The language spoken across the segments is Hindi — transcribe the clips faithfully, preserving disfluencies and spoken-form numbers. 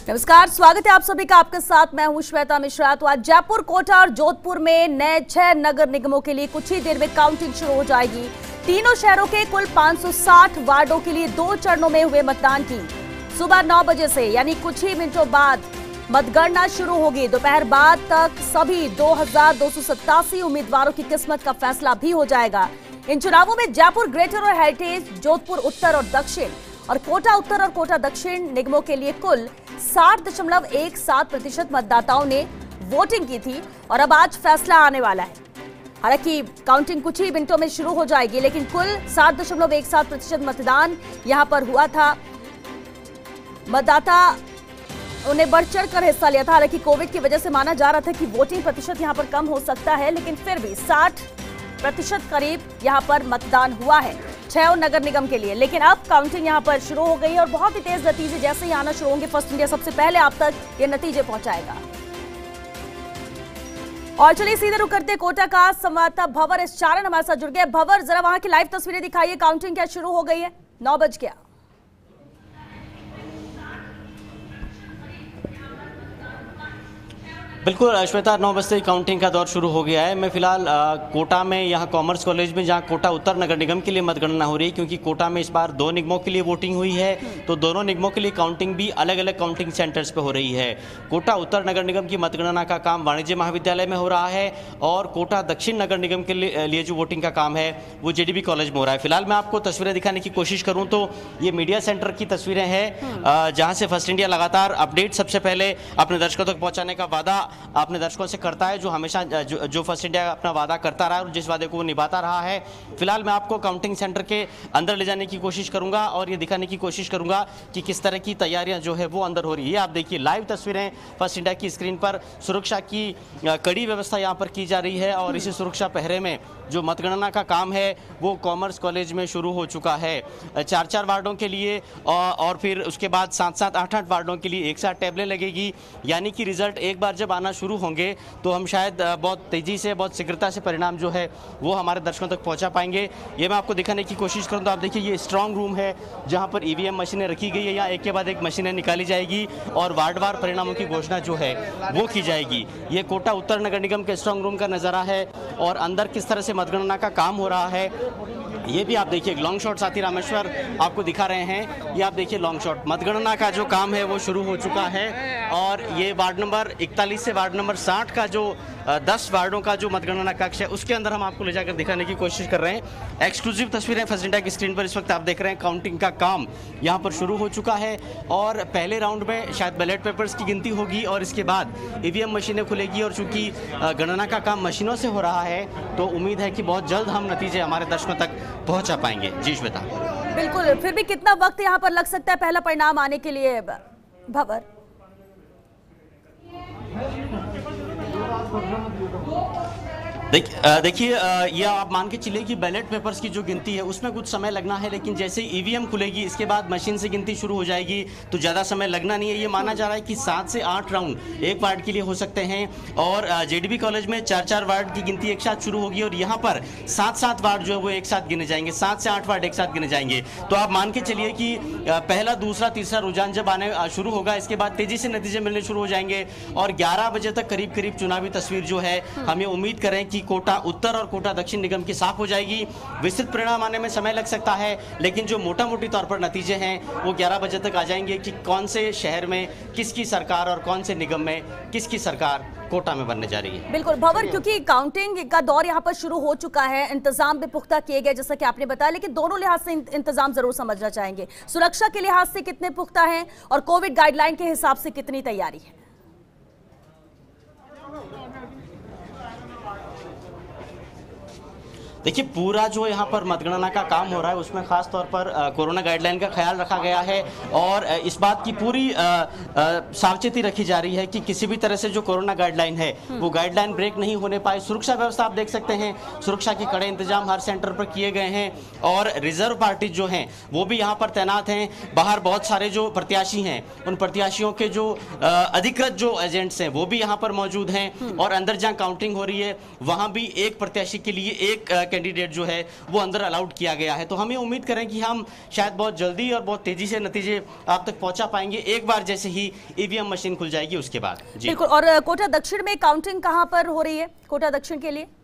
नमस्कार, स्वागत है आप सभी का। आपके साथ मैं हूं श्वेता मिश्रा। तो आज जयपुर, कोटा और जोधपुर में नए छह नगर निगमों के लिए कुछ ही देर में काउंटिंग शुरू हो जाएगी। तीनों शहरों के कुल पाँच सौ साठ वार्डों के लिए दो चरणों में हुए मतदान की सुबह नौ बजे से यानी कुछ ही मिनटों बाद मतगणना शुरू होगी। दोपहर बाद तक सभी दो हजार दो सौ सत्तासी उम्मीदवारों की किस्मत का फैसला भी हो जाएगा। इन चुनावों में जयपुर ग्रेटर और हेरिटेज, जोधपुर उत्तर और दक्षिण और कोटा उत्तर और कोटा दक्षिण निगमों के लिए कुल साठ दशमलव एक सात प्रतिशत मतदाताओं ने वोटिंग की थी और अब आज फैसला आने वाला है। हालांकि काउंटिंग कुछ ही मिनटों में शुरू हो जाएगी, लेकिन कुल साठ दशमलव एक सात प्रतिशत मतदान यहां पर हुआ था। मतदाता उन्हें बढ़ चढ़ कर हिस्सा लिया था। हालांकि कोविड की वजह से माना जा रहा था कि वोटिंग प्रतिशत यहां पर कम हो सकता है, लेकिन फिर भी साठ प्रतिशत करीब यहां पर मतदान हुआ है छह नगर निगम के लिए। लेकिन अब काउंटिंग यहां पर शुरू हो गई है और बहुत ही तेज नतीजे जैसे ही आना शुरू होंगे, फर्स्ट इंडिया सबसे पहले आप तक ये नतीजे पहुंचाएगा। और चलिए सीधे रुक करते कोटा का संवाददाता भंवर इस चारण हमारे साथ जुड़ गए। भंवर, जरा वहां की लाइव तस्वीरें दिखाइए। काउंटिंग क्या शुरू हो गई है? नौ बज गया। बिल्कुल श्वेता, नौ बजे से काउंटिंग का दौर शुरू हो गया है। मैं फिलहाल कोटा में यहाँ कॉमर्स कॉलेज में, जहाँ कोटा उत्तर नगर निगम के लिए मतगणना हो रही है, क्योंकि कोटा में इस बार दो निगमों के लिए वोटिंग हुई है, तो दोनों निगमों के लिए काउंटिंग भी अलग अलग काउंटिंग सेंटर्स पे हो रही है। कोटा उत्तर नगर निगम की मतगणना का काम वाणिज्य महाविद्यालय में हो रहा है और कोटा दक्षिण नगर निगम के लिए जो वोटिंग का काम है वो जेडीबी कॉलेज में हो रहा है। फिलहाल मैं आपको तस्वीरें दिखाने की कोशिश करूँ तो ये मीडिया सेंटर की तस्वीरें हैं, जहाँ से फर्स्ट इंडिया लगातार अपडेट सबसे पहले अपने दर्शकों तक पहुँचाने का वादा अपने दर्शकों से करता है, जो हमेशा जो, जो फर्स्ट इंडिया अपना वादा करता रहा है और जिस वादे को वो निभाता रहा है। फिलहाल मैं आपको काउंटिंग सेंटर के अंदर ले जाने की कोशिश करूंगा और ये दिखाने की कोशिश करूंगा कि किस तरह की तैयारियां जो है वो अंदर हो रही है। आप देखिए लाइव तस्वीरें फर्स्ट इंडिया की स्क्रीन पर। सुरक्षा की कड़ी व्यवस्था यहाँ पर की जा रही है और इसी सुरक्षा पहरे में जो मतगणना का काम है वो कॉमर्स कॉलेज में शुरू हो चुका है। चार चार वार्डों के लिए और फिर उसके बाद सात सात आठ आठ वार्डों के लिए एक साथ टेबलें लगेगी, यानी कि रिजल्ट एक बार जब आना शुरू होंगे तो हम शायद बहुत तेज़ी से, बहुत शीघ्रता से परिणाम जो है वो हमारे दर्शकों तक पहुंचा पाएंगे। ये मैं आपको दिखाने की कोशिश करूं तो आप देखिए ये स्ट्रांग रूम है जहां पर ईवीएम मशीनें रखी गई है। यहाँ एक के बाद एक मशीनें निकाली जाएगी और वार्डवार परिणामों की घोषणा जो है वो की जाएगी। ये कोटा उत्तर नगर निगम के स्ट्रांग रूम का नज़ारा है और अंदर किस तरह से मतगणना का काम हो रहा है ये भी आप देखिए। लॉन्ग शॉट साथी रामेश्वर आपको दिखा रहे हैं, ये आप देखिए लॉन्ग शॉट। मतगणना का जो काम है वो शुरू हो चुका है और ये वार्ड नंबर इकतालीस से वार्ड नंबर साठ का जो दस वार्डों का जो मतगणना कक्ष है उसके अंदर हम आपको ले जाकर दिखाने की कोशिश कर रहे हैं। एक्सक्लूसिव तस्वीरें फर्स्ट इंडिया की स्क्रीन पर इस वक्त आप देख रहे हैं। काउंटिंग का काम यहाँ पर शुरू हो चुका है और पहले राउंड में शायद बैलेट पेपर्स की गिनती होगी और इसके बाद ईवीएम मशीनें खुलेगी और चूंकि गणना का काम मशीनों से हो रहा है तो उम्मीद है कि बहुत जल्द हम नतीजे हमारे दर्शकों तक पहुंचा पाएंगे। जी श्वेता। बिल्कुल, फिर भी कितना वक्त यहाँ पर लग सकता है पहला परिणाम आने के लिए, भंवर? देखिए देखिए ये आप मान के चलिए कि बैलेट पेपर्स की जो गिनती है उसमें कुछ समय लगना है, लेकिन जैसे ईवीएम खुलेगी इसके बाद मशीन से गिनती शुरू हो जाएगी तो ज़्यादा समय लगना नहीं है। ये माना जा रहा है कि सात से आठ राउंड एक वार्ड के लिए हो सकते हैं और जेडीबी कॉलेज में चार चार वार्ड की गिनती एक साथ शुरू होगी और यहाँ पर सात सात वार्ड जो है वो एक साथ गिने जाएंगे, सात से आठ वार्ड एक साथ गिने जाएंगे। तो आप मान के चलिए कि पहला, दूसरा, तीसरा रुझान जब आने शुरू होगा इसके बाद तेजी से नतीजे मिलने शुरू हो जाएंगे और ग्यारह बजे तक करीब करीब चुनावी तस्वीर जो है हम ये उम्मीद करें कि कोटा उत्तर और कोटा दक्षिण निगम की साफ हो जाएगी। विस्तृत परिणाम आने में समय लग सकता है, लेकिन जो मोटा मोटी तौर पर नतीजे हैं वो ग्यारह बजे तक आ जाएंगे कि कौन से शहर में किसकी सरकार और कौन से निगम में किसकी सरकार कोटा में बनने जा रही है। बिल्कुल भंवर, क्योंकि काउंटिंग का दौर यहाँ पर शुरू हो चुका है, इंतजाम भी पुख्ता किए गए जैसा कि आपने बताया, लेकिन दोनों लिहाज से इंतजाम जरूर समझना चाहेंगे। सुरक्षा के लिहाज से कितने पुख्ता हैं और कोविड गाइडलाइन के हिसाब से कितनी तैयारी है? देखिए पूरा जो यहाँ पर मतगणना का काम हो रहा है उसमें खास तौर पर कोरोना गाइडलाइन का ख्याल रखा गया है और इस बात की पूरी सावचेती रखी जा रही है कि किसी भी तरह से जो कोरोना गाइडलाइन है वो गाइडलाइन ब्रेक नहीं होने पाए। सुरक्षा व्यवस्था आप देख सकते हैं, सुरक्षा के कड़े इंतजाम हर सेंटर पर किए गए हैं और रिजर्व पार्टी जो हैं वो भी यहाँ पर तैनात हैं। बाहर बहुत सारे जो प्रत्याशी हैं उन प्रत्याशियों के जो अधिकृत जो एजेंट्स हैं वो भी यहाँ पर मौजूद हैं और अंदर जहाँ काउंटिंग हो रही है वहाँ भी एक प्रत्याशी के लिए एक कैंडिडेट जो है वो अंदर अलाउड किया गया है। तो हमें उम्मीद करें कि हम शायद बहुत जल्दी और बहुत तेजी से नतीजे आप तक पहुंचा पाएंगे एक बार जैसे ही ईवीएम मशीन खुल जाएगी उसके बाद। जी बिल्कुल। और कोटा दक्षिण में काउंटिंग कहां पर हो रही है, कोटा दक्षिण के लिए?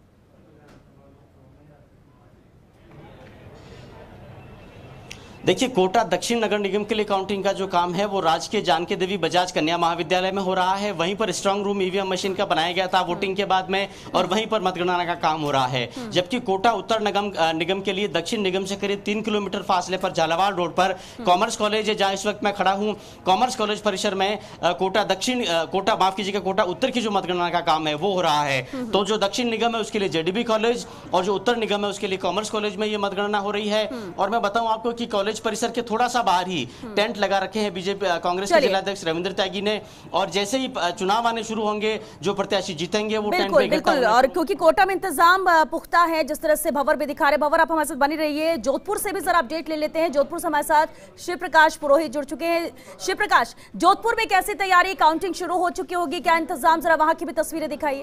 देखिए, कोटा दक्षिण नगर निगम के लिए काउंटिंग का जो काम है वो राजकीय जानकी देवी बजाज कन्या महाविद्यालय में हो रहा है। वहीं पर स्ट्रांग रूम ईवीएम मशीन का बनाया गया था वोटिंग के बाद में, और वहीं पर मतगणना का काम हो रहा है। जबकि कोटा उत्तर निगम निगम के लिए दक्षिण निगम से करीब तीन किलोमीटर फासले पर झालावाड़ रोड पर कॉमर्स कॉलेज है, जहाँ इस वक्त मैं खड़ा हूँ। कॉमर्स कॉलेज परिसर में कोटा दक्षिण कोटा माफ कीजिएगा कोटा उत्तर की जो मतगणना का काम है वो हो रहा है। तो जो दक्षिण निगम है उसके लिए जेडीबी कॉलेज और जो उत्तर निगम है उसके लिए कॉमर्स कॉलेज में ये मतगणना हो रही है। और मैं बताऊं आपको कि कॉलेज परिसर के थोड़ा सा बाहर ही टेंट लगा रखे हैं बीजेपी कांग्रेस के जिलाध्यक्ष रविंद्र त्यागी ने, और जैसे ही चुनाव आने शुरू होंगे जो प्रत्याशी जीतेंगे वो टेंट में बिल्कुल। और क्योंकि कोटा में इंतजाम पुख्ता है, जिस तरह से भंवर भी दिखा रहे, भंवर आप हमारे साथ बनी रहिए। जोधपुर से भी जरा अपडेट ले लेते हैं। जोधपुर से हमारे साथ शिव प्रकाश पुरोहित जुड़ चुके हैं। शिव प्रकाश, जोधपुर में कैसी तैयारी, काउंटिंग शुरू हो चुकी होगी, क्या इंतजाम, जरा वहां की भी तस्वीरें दिखाइए।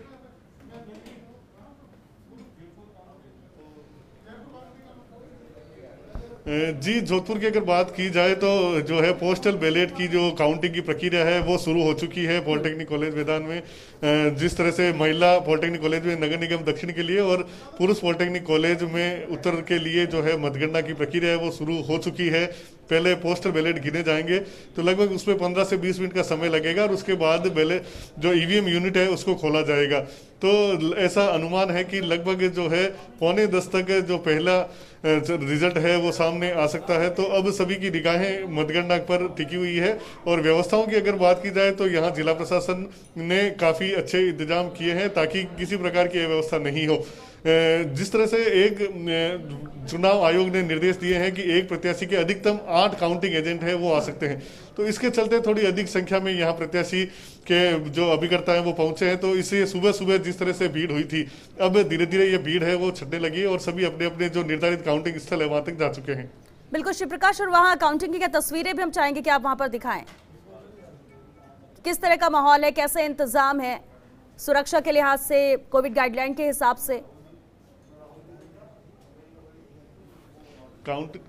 जी, जोधपुर की अगर बात की जाए तो जो है पोस्टल बैलेट की जो काउंटिंग की प्रक्रिया है वो शुरू हो चुकी है पॉलिटेक्निक कॉलेज मैदान में। जिस तरह से महिला पॉलिटेक्निक कॉलेज में नगर निगम दक्षिण के लिए और पुरुष पॉलिटेक्निक कॉलेज में उत्तर के लिए जो है मतगणना की प्रक्रिया है वो शुरू हो चुकी है। पहले पोस्टल बैलेट गिने जाएंगे तो लगभग उसमें पंद्रह से बीस मिनट का समय लगेगा, और उसके बाद बैलेट जो ईवीएम यूनिट है उसको खोला जाएगा। तो ऐसा अनुमान है कि लगभग जो है पौने दस तक जो पहला रिजल्ट है वो सामने आ सकता है। तो अब सभी की निगाहें मतगणना पर टिकी हुई है। और व्यवस्थाओं की अगर बात की जाए तो यहाँ जिला प्रशासन ने काफ़ी अच्छे इंतजाम किए हैं ताकि किसी प्रकार की अव्यवस्था नहीं हो। जिस तरह से एक चुनाव आयोग ने निर्देश दिए हैं कि एक प्रत्याशी के अधिकतम आठ काउंटिंग एजेंट है वो आ सकते हैं, तो इसके चलते थोड़ी अधिक संख्या में यहाँ प्रत्याशी के जो अभिकर्ता हैं वो पहुंचे हैं। तो इससे सुबह सुबह जिस तरह से भीड़ हुई थी, अब धीरे धीरे ये भीड़ है वो छटने लगी है और सभी अपने अपने जो निर्धारित काउंटिंग स्थल है वहां तक जा चुके हैं। बिल्कुल शिव प्रकाश, और वहाँ काउंटिंग की क्या तस्वीरें भी हम चाहेंगे कि आप वहां पर दिखाएं। किस तरह का माहौल है, कैसे इंतजाम है सुरक्षा के लिहाज से, कोविड गाइडलाइन के हिसाब से? काउंट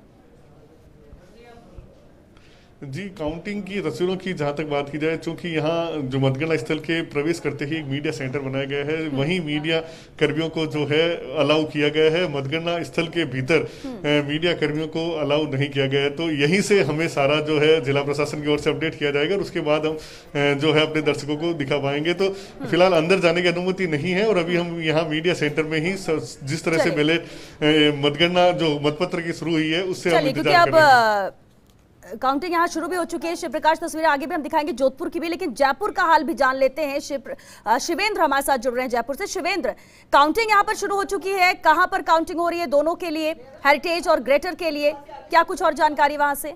जी काउंटिंग की तस्वीरों की जहां तक बात की जाए, चूंकि यहाँ जो मतगणना स्थल के प्रवेश करते ही एक मीडिया सेंटर बनाया गया है, वहीं मीडिया कर्मियों को जो है अलाउ किया गया है। मतगणना स्थल के भीतर मीडिया कर्मियों को अलाउ नहीं किया गया है। तो यहीं से हमें सारा जो है जिला प्रशासन की ओर से अपडेट किया जाएगा और उसके बाद हम जो है अपने दर्शकों को दिखा पाएंगे। तो फिलहाल अंदर जाने की अनुमति नहीं है और अभी हम यहाँ मीडिया सेंटर में ही जिस तरह से बैलेट मतगणना जो मतपत्र की शुरू हुई है उससे हम इंतजार कर रहे हैं। काउंटिंग यहाँ शुरू भी हो चुकी है। शिव प्रकाश, तस्वीरें आगे भी हम दिखाएंगे जोधपुर की भी, लेकिन जयपुर का हाल भी जान लेते हैं। शिव शिवेंद्र हमारे साथ जुड़ रहे हैं जयपुर से। शिवेंद्र, काउंटिंग यहाँ पर शुरू हो चुकी है, कहाँ पर काउंटिंग हो रही है दोनों के लिए, हेरिटेज और ग्रेटर के लिए, क्या कुछ और जानकारी वहां से?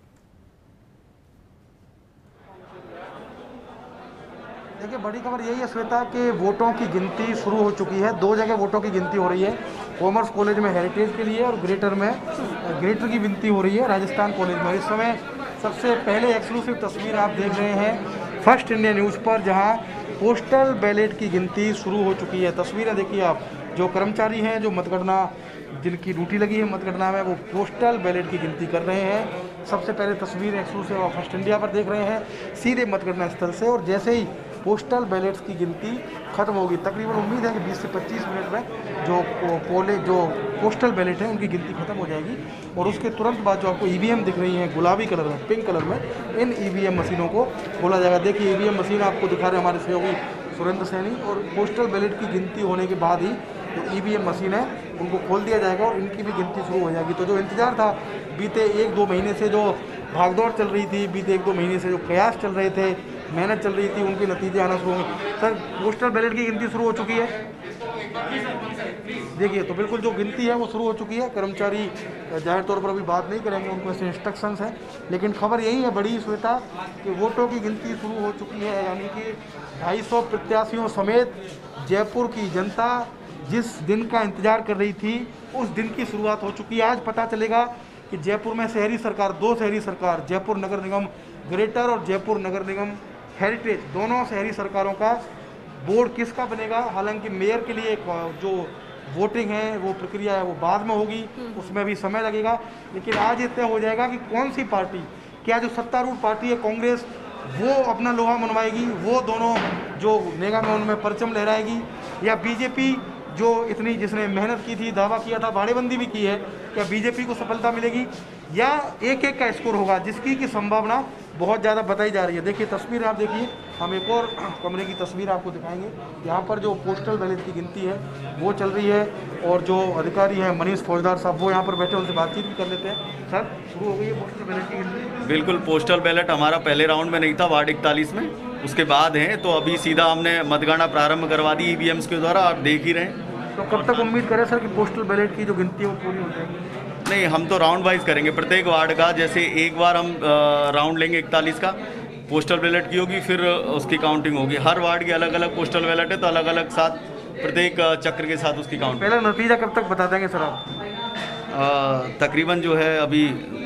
देखिए, बड़ी खबर यही है श्वेता कि वोटों की गिनती शुरू हो चुकी है। दो जगह वोटों की गिनती हो रही है, कॉमर्स कॉलेज में हेरिटेज के लिए और ग्रेटर में ग्रेटर की गिनती हो रही है राजस्थान कॉलेज में। इस समय सबसे पहले एक्सक्लूसिव तस्वीर आप देख रहे हैं फर्स्ट इंडिया न्यूज़ पर, जहां पोस्टल बैलेट की गिनती शुरू हो चुकी है। तस्वीरें देखिए आप, जो कर्मचारी हैं जो मतगणना जिनकी ड्यूटी लगी है मतगणना में, वो पोस्टल बैलेट की गिनती कर रहे हैं। सबसे पहले तस्वीर एक्सक्लूसिव आप फर्स्ट इंडिया पर देख रहे हैं सीधे मतगणना स्थल से, और जैसे ही पोस्टल बैलेट्स की गिनती खत्म होगी, तकरीबन उम्मीद है कि बीस से पच्चीस मिनट में जो पोले जो पोस्टल बैलेट है उनकी गिनती खत्म हो जाएगी। और उसके तुरंत बाद जो आपको ईवीएम दिख रही हैं गुलाबी कलर में, पिंक कलर में, इन ईवीएम मशीनों को खोला जाएगा। देखिए ईवीएम मशीन आपको दिखा रहे हैं हमारे सहयोगी सुरेंद्र सैनी, और पोस्टल बैलेट की गिनती होने के बाद ही जो ईवीएम मशीन है उनको खोल दिया जाएगा और इनकी भी गिनती शुरू हो जाएगी। तो जो इंतजार था बीते एक दो महीने से, जो भागदौड़ चल रही थी, बीते एक दो महीने से जो प्रयास चल रहे थे, मेहनत चल रही थी, उनके नतीजे आना शुरू होंगे। सर, पोस्टल बैलेट की गिनती शुरू हो चुकी है। देखिए, तो बिल्कुल जो गिनती है वो शुरू हो चुकी है। कर्मचारी जाहिर तौर पर अभी बात नहीं करेंगे, उनको ऐसे इंस्ट्रक्शंस हैं, लेकिन खबर यही है बड़ी श्वेता कि वोटों की गिनती शुरू हो चुकी है। यानी कि ढाई सौ प्रत्याशियों समेत जयपुर की जनता जिस दिन का इंतजार कर रही थी उस दिन की शुरुआत हो चुकी है। आज पता चलेगा कि जयपुर में शहरी सरकार, दो शहरी सरकार, जयपुर नगर निगम ग्रेटर और जयपुर नगर निगम हेरिटेज, दोनों शहरी सरकारों का बोर्ड किसका बनेगा। हालांकि मेयर के लिए जो वोटिंग है, वो प्रक्रिया है, वो बाद में होगी, उसमें भी समय लगेगा। लेकिन आज ये तय हो जाएगा कि कौन सी पार्टी, क्या जो सत्तारूढ़ पार्टी है कांग्रेस, वो अपना लोहा मनवाएगी, वो दोनों जो निगम है उनमें परचम लहराएगी, या बीजेपी जो इतनी जिसने मेहनत की थी, दावा किया था, बाड़ेबंदी भी की है, क्या बीजेपी को सफलता मिलेगी, या एक एक का स्कोर होगा, जिसकी की संभावना बहुत ज़्यादा बताई जा रही है। देखिए तस्वीर आप देखिए, हम एक और कमरे की तस्वीर आपको दिखाएंगे। यहाँ पर जो पोस्टल बैलेट की गिनती है वो चल रही है, और जो अधिकारी हैं मनीष फौजदार साहब वो यहाँ पर बैठे, उनसे बातचीत भी कर लेते हैं। सर, शुरू हो गई है पोस्टल बैलेट की गिनती? बिल्कुल, पोस्टल बैलेट हमारा पहले राउंड में नहीं था, वार्ड इकतालीस में, उसके बाद है, तो अभी सीधा हमने मतगणना प्रारंभ करवा दी ईवीएम्स के द्वारा, आप देख ही रहे हैं। तो कब तक उम्मीद करें सर कि पोस्टल बैलेट की जो गिनती है वो पूरी हो जाएगी? नहीं, हम तो राउंड वाइज करेंगे प्रत्येक वार्ड का, जैसे एक बार हम राउंड लेंगे इकतालीस का, पोस्टल बैलेट की होगी, फिर उसकी काउंटिंग होगी। हर वार्ड की अलग अलग पोस्टल बैलेट है, तो अलग अलग साथ प्रत्येक चक्र के साथ उसकी काउंटिंग। पहला नतीजा कब तक बता देंगे सर आप? तकरीबन जो है अभी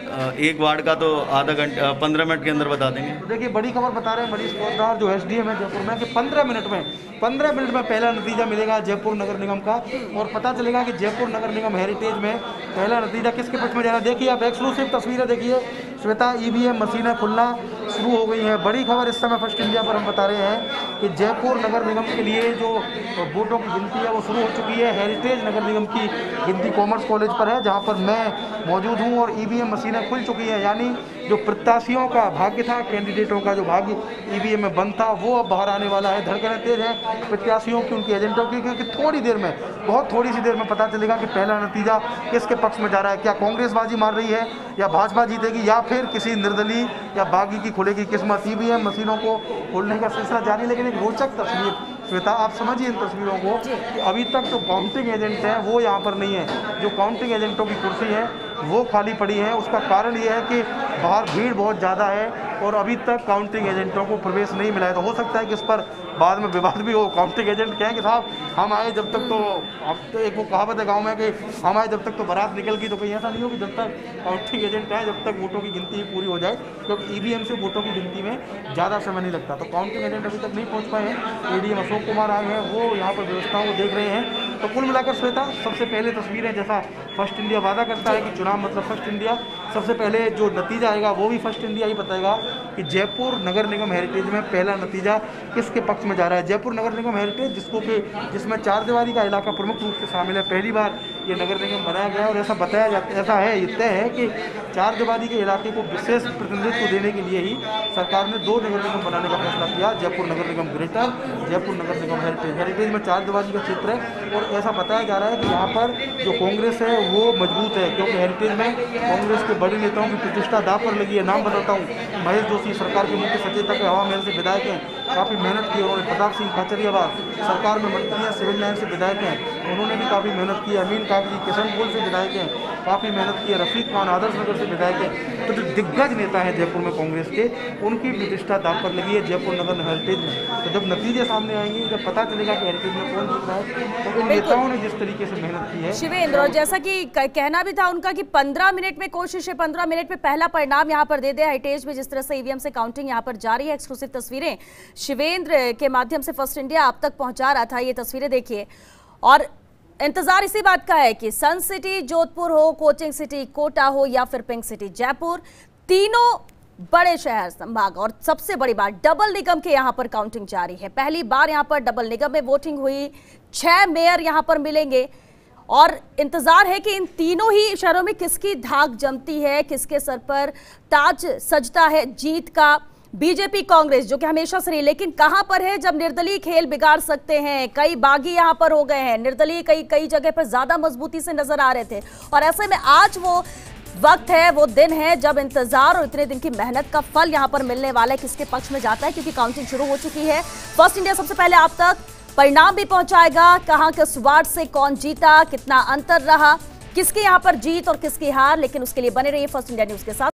एक वार्ड का तो आधा घंटा पंद्रह मिनट के अंदर बता देंगे। तो देखिए बड़ी खबर बता रहे हैं मनीष फौजदार जो एसडीएम है जयपुर में, कि पंद्रह मिनट में पंद्रह मिनट में पहला नतीजा मिलेगा जयपुर नगर निगम का, और पता चलेगा कि जयपुर नगर निगम हेरिटेज में पहला नतीजा किसके पक्ष में जा रहा है। देखिए आप एक्सक्लूसिव तस्वीरें देखिए, श्वेता, ईवीएम मशीनें खुलना शुरू हो गई हैं। बड़ी खबर इस समय फर्स्ट इंडिया पर हम बता रहे हैं कि जयपुर नगर निगम के लिए जो वोटों की गिनती है वो शुरू हो चुकी है। हेरिटेज नगर निगम की गिनती कॉमर्स कॉलेज पर है, जहाँ पर मैं मौजूद हूँ, और ईवीएम मशीनें खुल चुकी हैं। यानी जो प्रत्याशियों का भाग्य था, कैंडिडेटों का जो भाग्य ईवीएम में बंद था, वो अब बाहर आने वाला है। धड़कनें तेज हैं प्रत्याशियों की, उनके एजेंटों की, क्योंकि थोड़ी देर में, बहुत थोड़ी सी देर में पता चलेगा कि पहला नतीजा किसके पक्ष में जा रहा है। क्या कांग्रेस बाजी मार रही है, या भाजपा जीतेगी, या फिर किसी निर्दलीय या बागी की खुलेगी किस्मत। ईवीएम मशीनों को खोलने का सिलसिला जारी, लेकिन एक रोचक तस्वीर श्वेता, आप समझिए इन तस्वीरों को, कि अभी तक जो काउंटिंग एजेंट हैं वो यहाँ पर नहीं है। जो काउंटिंग एजेंटों की कुर्सी है वो खाली पड़ी है। उसका कारण ये है कि बाहर भीड़ बहुत ज़्यादा है, और अभी तक काउंटिंग एजेंटों को प्रवेश नहीं मिला है। तो हो सकता है कि इस पर बाद में विवाद भी हो। काउंटिंग एजेंट कहें कि साहब हम आए जब तक, तो अब तो एक वो कहावत है गांव में कि हम आए जब तक तो बारात निकल गई। तो कहीं ऐसा नहीं हो कि जब तक काउंटिंग एजेंट है जब तक वोटों की गिनती पूरी हो जाए, क्योंकि ईवीएम से वोटों की गिनती में ज़्यादा समय नहीं लगता। तो काउंटिंग एजेंट अभी तक नहीं पहुँच पाए हैं। एडीएम अशोक कुमार आए हैं, वो यहाँ पर व्यवस्थाओं को देख रहे हैं। तो कुल मिलाकर श्वेता, सबसे पहले तस्वीरें, जैसा फर्स्ट इंडिया वादा करता है कि चुनाव मतलब फर्स्ट इंडिया, सबसे पहले जो नतीजा आएगा वो भी फर्स्ट इंडिया ही बताएगा कि जयपुर नगर निगम हेरिटेज में पहला नतीजा किसके पक्ष में जा रहा है। जयपुर नगर निगम हेरिटेज, जिसको कि जिसमें चार दीवारी का इलाका प्रमुख रूप से शामिल है, पहली बार ये नगर निगम बनाया गया, और ऐसा बताया जाता ऐसा है ये तय है कि चार दीवारी के इलाके को विशेष प्रतिनिधित्व देने के लिए ही सरकार ने दो नगर निगम बनाने का फैसला किया, जयपुर नगर निगम ग्रेटर, जयपुर नगर निगम हेरिटेज। हेरिटेज में चार दीवारी का क्षेत्र है, और ऐसा बताया जा रहा है कि यहाँ पर जो कांग्रेस है वो मजबूत है, क्योंकि हेरिटेज में कांग्रेस के बड़े नेताओं की प्रतिष्ठा दांव पर लगी है। नाम बताता हूँ, महेश जोशी सरकार के मुख्य सचेतक है, हवा महल से विधायक हैं, काफ़ी मेहनत की उन्होंने। प्रताप सिंह खाचरियावास सरकार में मंत्री हैं, सिविल लाइन से विधायक हैं, उन्होंने भी काफ़ी मेहनत की। अमीन कागजी किशनपुर से विधायक हैं, काफ़ी मेहनत की है। रफीक खान आदर्श नगर से विधायक हैं। तो जो दिग्गज नेता हैं जयपुर में कांग्रेस के, उनकी प्रतिष्ठा दांव पर लगी है जयपुर नगर हेरिटेज में। तो जब नतीजे सामने आएंगे, जब पता चलेगा कि हेरिटेज में कौन जीत रहा है, तो इन नेताओं ने जिस तरीके से मेहनत की है। शिवेंद्र, और जैसा कि कहना भी था उनका कि पंद्रह मिनट में कोशिश है, पंद्रह मिनट में पहला परिणाम यहाँ पर दे दे। हेरिटेज में जिस तरह से ईवीएम से काउंटिंग यहाँ पर जारी है, एक्सक्लूसिव तस्वीरें शिवेंद्र के माध्यम से फर्स्ट इंडिया आप तक पहुंचा रहा था। ये तस्वीरें देखिए, और इंतजार इसी बात का है कि सन सिटी जोधपुर हो, कोचिंग सिटी कोटा हो, या फिर पिंक सिटी जयपुर, तीनों बड़े शहर संभाग, और सबसे बड़ी बात डबल निगम के यहाँ पर काउंटिंग जारी है। पहली बार यहाँ पर डबल निगम में वोटिंग हुई, छह मेयर यहाँ पर मिलेंगे, और इंतजार है कि इन तीनों ही शहरों में किसकी धाक जमती है, किसके सर पर ताज सजता है जीत का। बीजेपी कांग्रेस जो कि हमेशा से रही, लेकिन कहां पर है जब निर्दलीय खेल बिगाड़ सकते हैं। कई बागी यहां पर हो गए हैं, निर्दलीय कई कई जगह पर ज्यादा मजबूती से नजर आ रहे थे, और ऐसे में आज वो वक्त है, वो दिन है जब इंतजार और इतने दिन की मेहनत का फल यहां पर मिलने वाला है, किसके पक्ष में जाता है, क्योंकि काउंटिंग शुरू हो चुकी है। फर्स्ट इंडिया सबसे पहले आप तक परिणाम भी पहुंचाएगा, कहां किस वार्ड से कौन जीता, कितना अंतर रहा, किसकी यहां पर जीत और किसकी हार। लेकिन उसके लिए बने रहिए फर्स्ट इंडिया न्यूज के साथ।